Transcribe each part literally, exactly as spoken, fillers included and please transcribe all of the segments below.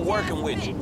working with you.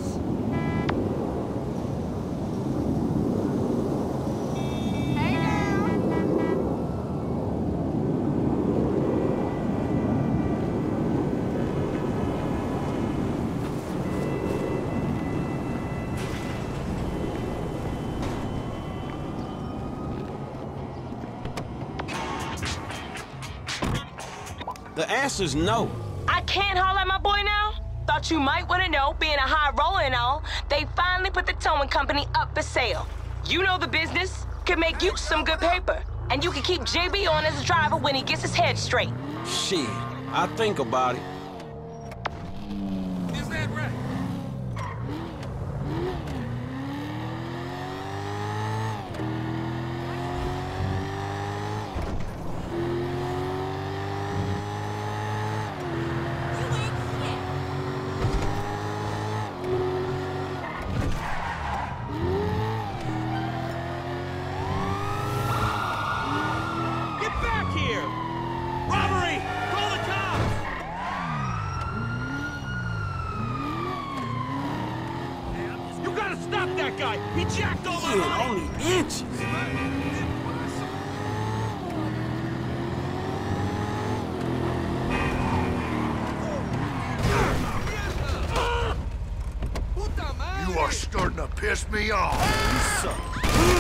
The answer's no. I can't holler at my boy now? Thought you might want to know, being a high roller and all, they finally put the towing company up for sale. You know the business. Could make you some good paper. And you can keep J B on as a driver when he gets his head straight. Shit, I think about it. Is that right? Stop that guy! He jacked all my money! Only inches! You are starting to piss me off! You suck.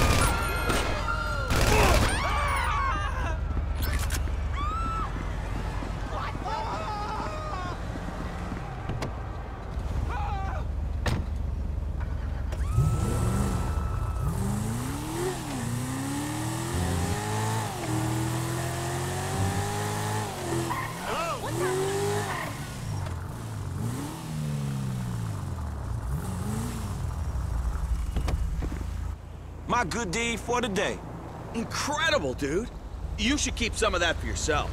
My good deed for the day. Incredible, dude. You should keep some of that for yourself.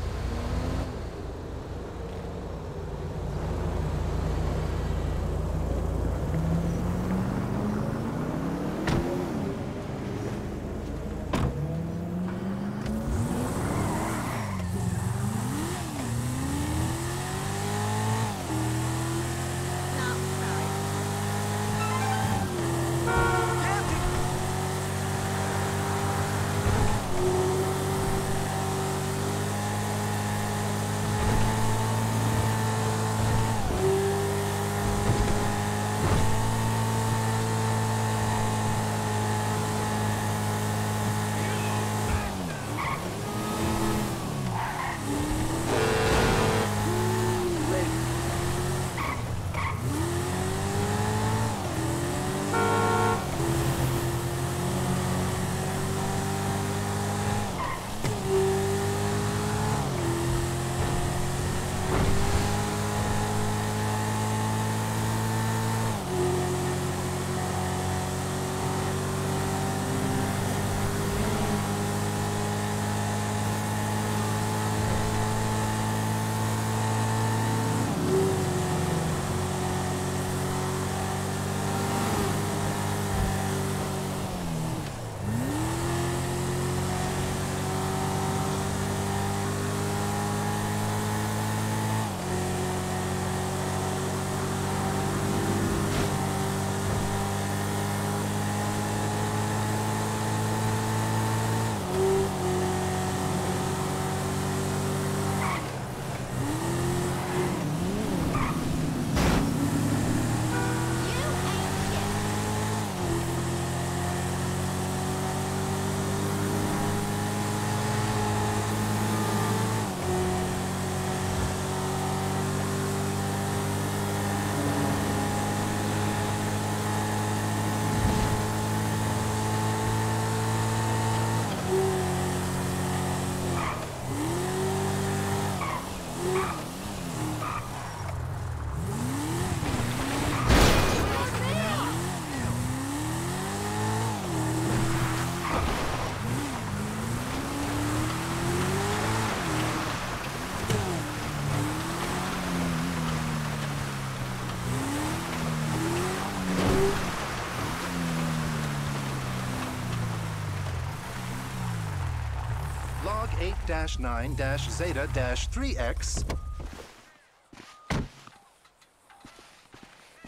Log eight dash nine dash Zeta dash three X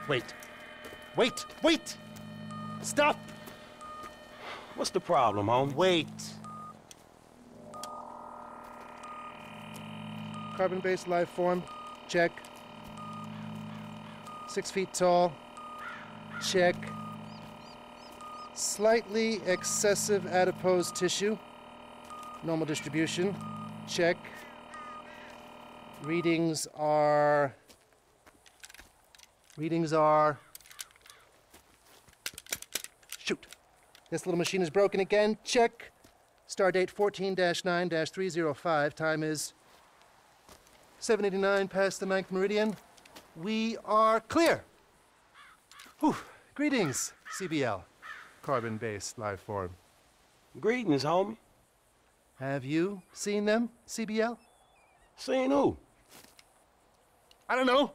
Wait. Wait! Wait! Stop! What's the problem, homie? Wait. Carbon-based life form, check. Six feet tall, check. Slightly excessive adipose tissue, normal distribution, check. Readings are... Readings are... Shoot. This little machine is broken again, check. Stardate fourteen dash nine dash three oh five, time is seven eighty-nine past the ninth meridian. We are clear. Whew. Greetings, C B L, carbon-based life form. Greetings, homie. Have you seen them, C B L? Seen who? I don't know.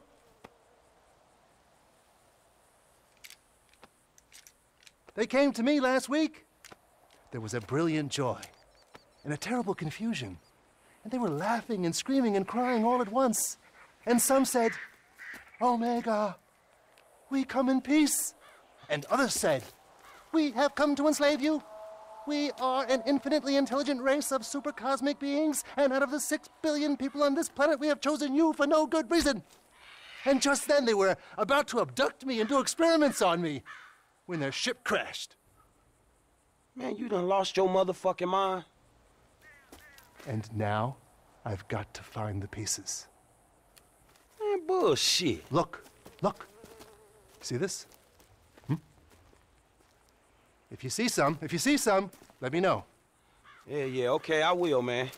They came to me last week. There was a brilliant joy and a terrible confusion. And they were laughing and screaming and crying all at once. And some said, Omega, we come in peace. And others said, we have come to enslave you. We are an infinitely intelligent race of supercosmic beings, and out of the six billion people on this planet, we have chosen you for no good reason. And just then they were about to abduct me and do experiments on me when their ship crashed. Man, you done lost your motherfucking mind. And now I've got to find the pieces. Man, bullshit. Look, look. See this? Hmm? If you see some, if you see some, let me know. Yeah, yeah, okay, I will, man.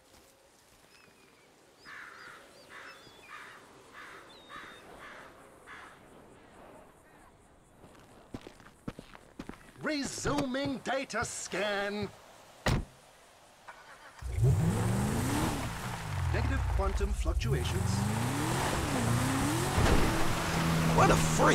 Resuming data scan. Negative quantum fluctuations. What a freak.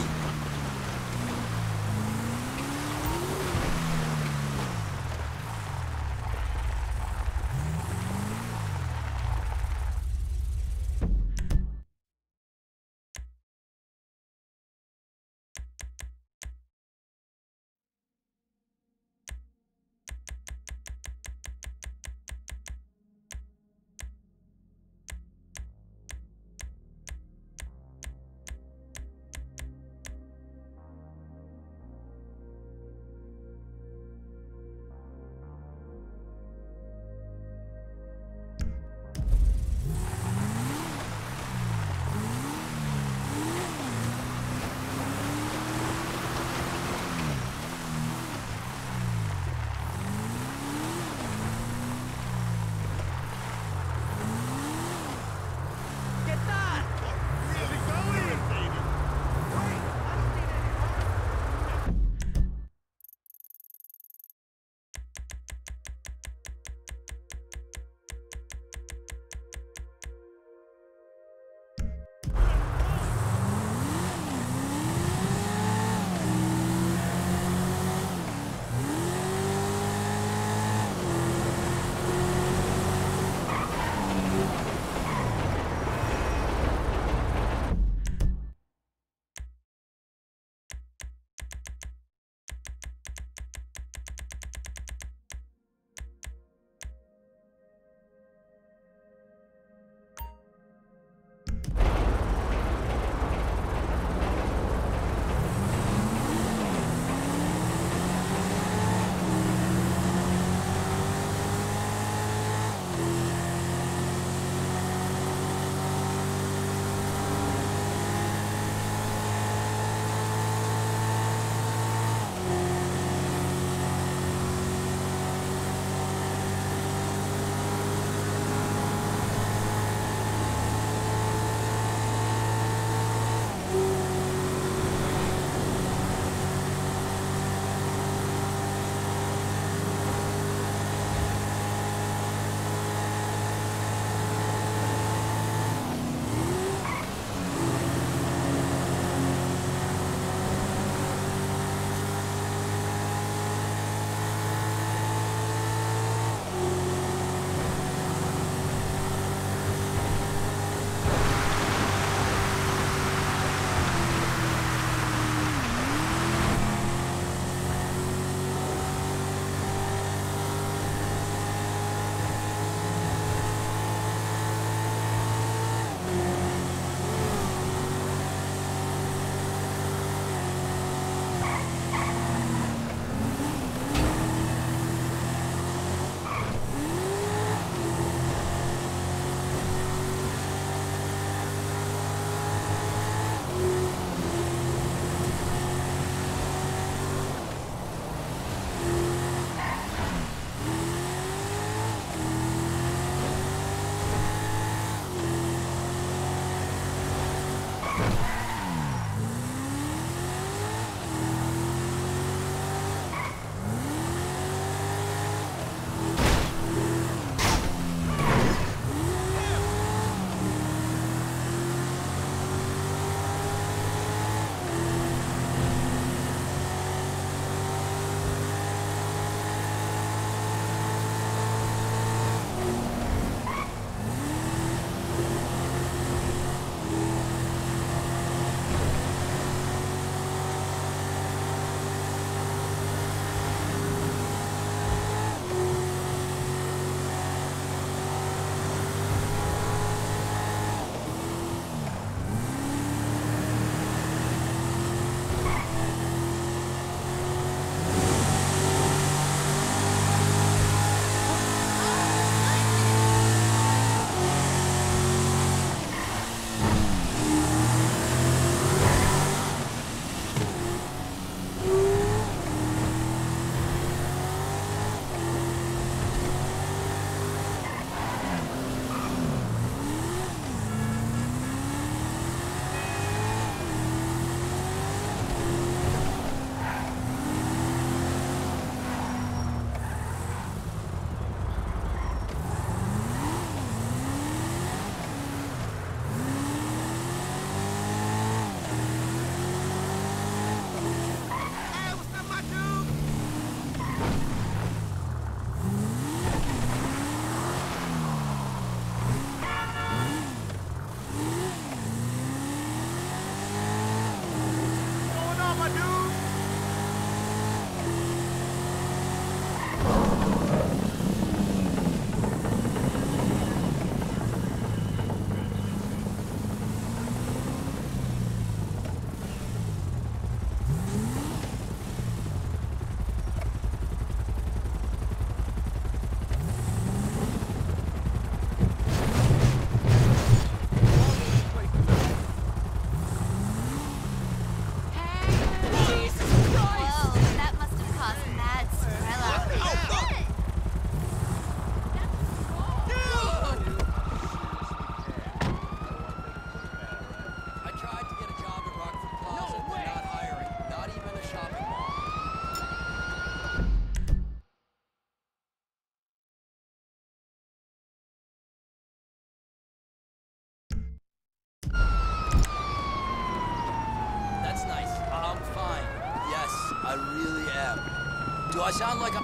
Do I sound like I'm...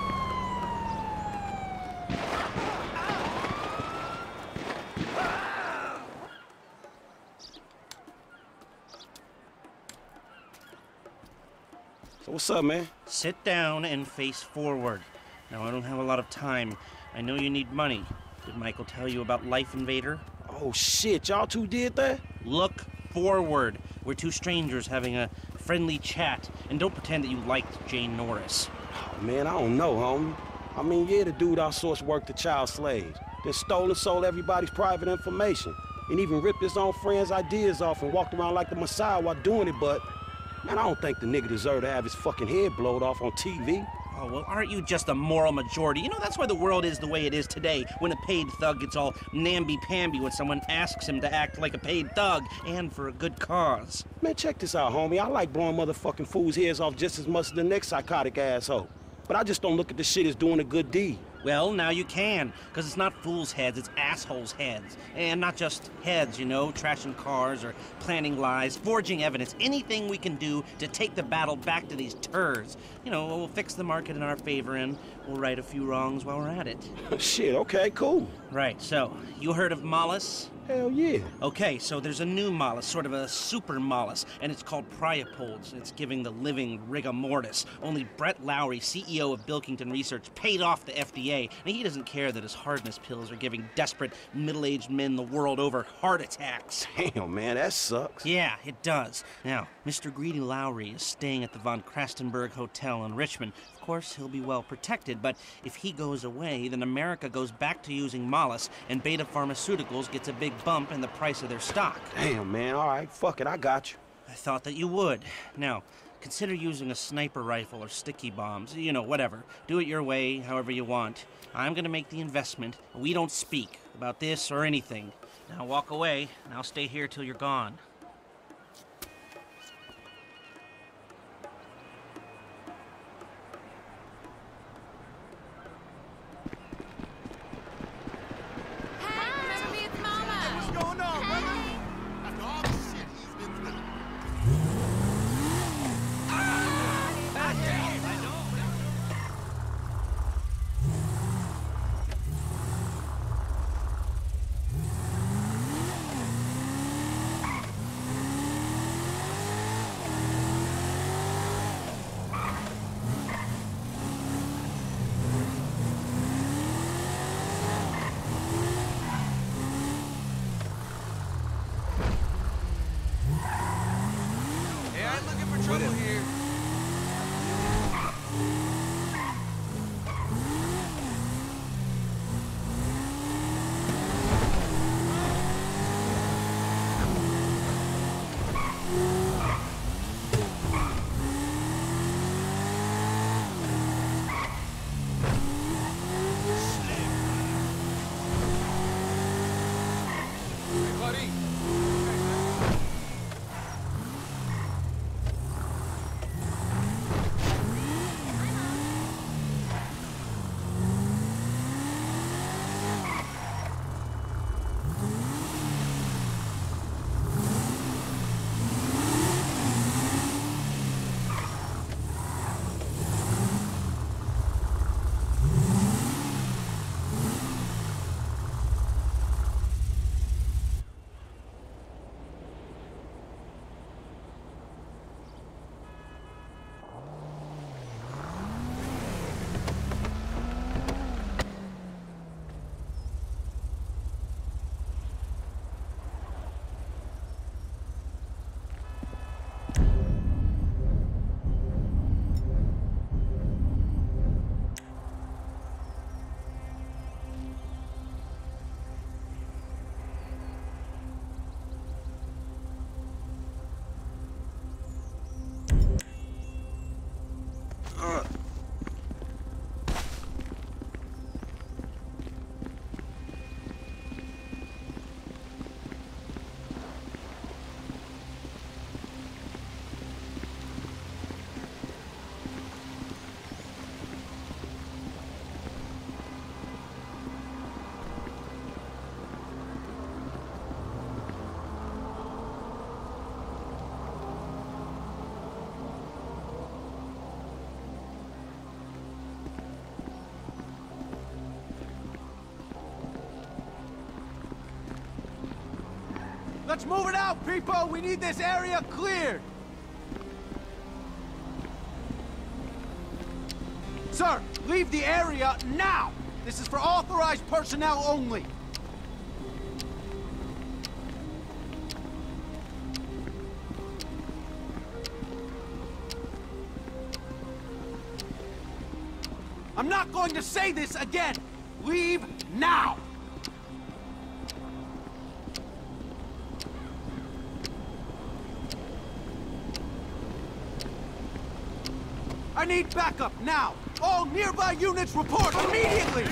So what's up, man? Sit down and face forward. Now, I don't have a lot of time. I know you need money. Did Michael tell you about Life Invader? Oh, shit. Y'all two did that? Look forward. We're two strangers having a friendly chat. And don't pretend that you liked Jane Norris. Oh, man, I don't know, homie. I mean, yeah, the dude outsourced work to child slaves. Then stole and sold everybody's private information. And even ripped his own friends' ideas off and walked around like the Messiah while doing it, but... Man, I don't think the nigga deserved to have his fucking head blowed off on T V. Oh, well, aren't you just a moral majority? You know, that's why the world is the way it is today, when a paid thug gets all namby-pamby when someone asks him to act like a paid thug, and for a good cause. Man, check this out, homie. I like blowing motherfucking fools' heads off just as much as the next psychotic asshole. But I just don't look at this shit as doing a good deed. Well, now you can, because it's not fools' heads, it's assholes' heads. And not just heads, you know, trashing cars or planning lies, forging evidence, anything we can do to take the battle back to these turds. You know, we'll fix the market in our favor and we'll right a few wrongs while we're at it. Shit, okay, cool. Right, so, you heard of Mollis? Hell yeah. Okay, so there's a new Mollis, sort of a super Mollis, and it's called Priapold. It's giving the living rigor mortis. Only Brett Lowry, C E O of Bilkington Research, paid off the F D A, and he doesn't care that his hardness pills are giving desperate, middle-aged men the world over heart attacks. Damn, man, that sucks. Yeah, it does. Now, Mister Greedy Lowry is staying at the Von Krastenberg Hotel in Richmond. Of course, he'll be well protected, but if he goes away, then America goes back to using Mollis, and Beta Pharmaceuticals gets a big bump in the price of their stock. Damn, man, all right, fuck it, I got you. I thought that you would. Now, consider using a sniper rifle or sticky bombs, you know, whatever. Do it your way, however you want. I'm gonna make the investment. We don't speak about this or anything. Now walk away, and I'll stay here till you're gone. Let's move it out, people! We need this area cleared! Sir, leave the area now! This is for authorized personnel only! I'm not going to say this again! Leave now! I need backup now! All nearby units report immediately!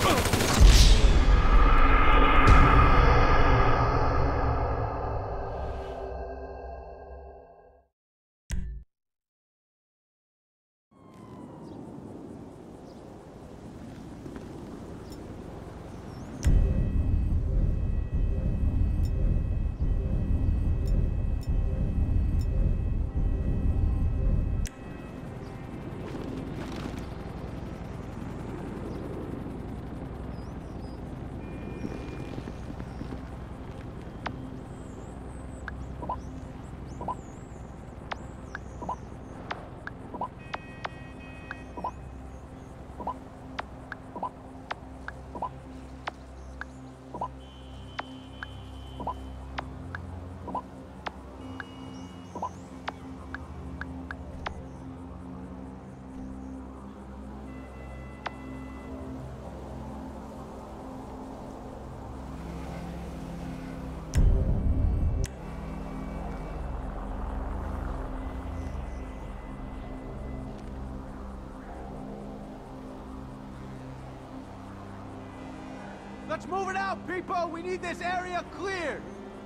Let's move it out, people! We need this area cleared!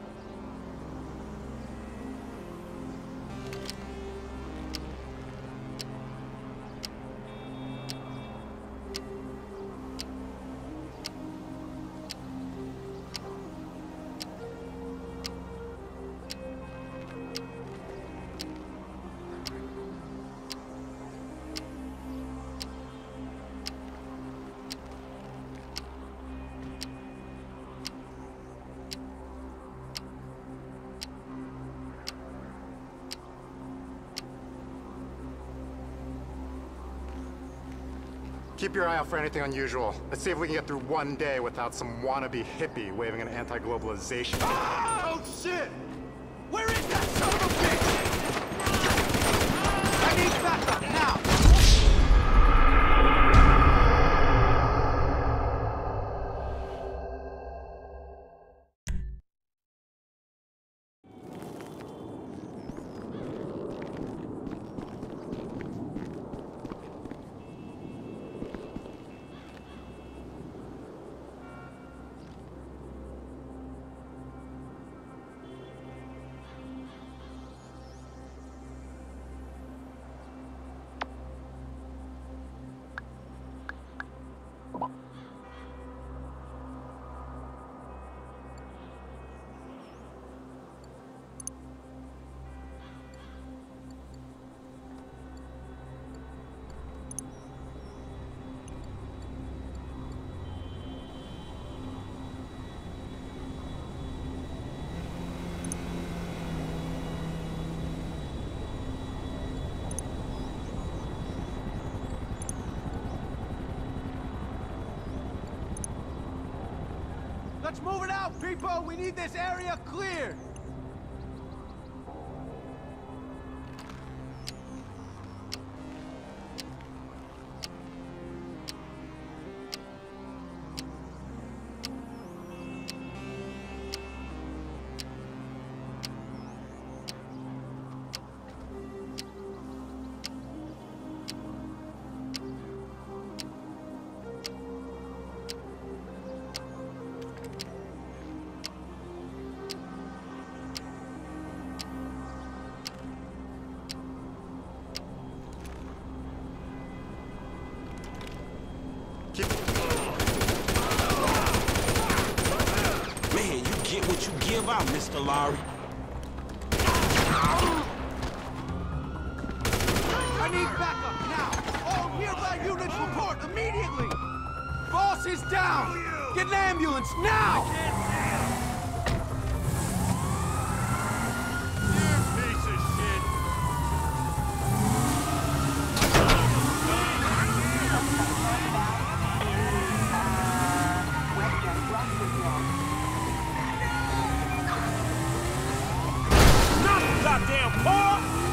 Keep your eye out for anything unusual. Let's see if we can get through one day without some wannabe hippie waving an anti-globalization. Ah! Oh shit! Where is that son of a bitch? I need backup now! Let's move it out, people! We need this area cleared! Man, you get what you give out, Mister Lowry. I need backup now! All nearby units report immediately! Boss is down! Get an ambulance now! goddamn paw?